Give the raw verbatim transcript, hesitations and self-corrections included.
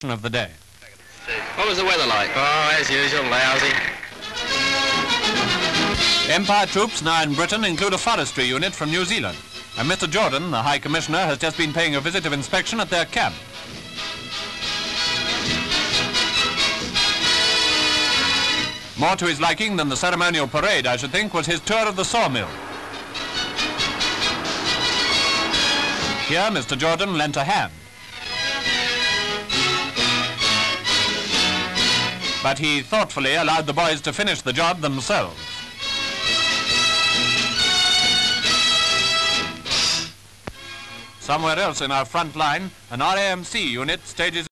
of the day. What was the weather like? Oh, as usual, lousy. Empire troops now in Britain include a Forestry Unit from New Zealand, and Mister Jordan, the High Commissioner, has just been paying a visit of inspection at their camp. More to his liking than the ceremonial parade, I should think, was his tour of the sawmill. Here, Mister Jordan lent a hand. But he thoughtfully allowed the boys to finish the job themselves. Somewhere else in our front line, an R A M C unit stages